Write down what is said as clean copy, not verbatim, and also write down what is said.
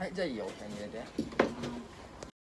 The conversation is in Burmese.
じゃあいいよ、お茶に入れて。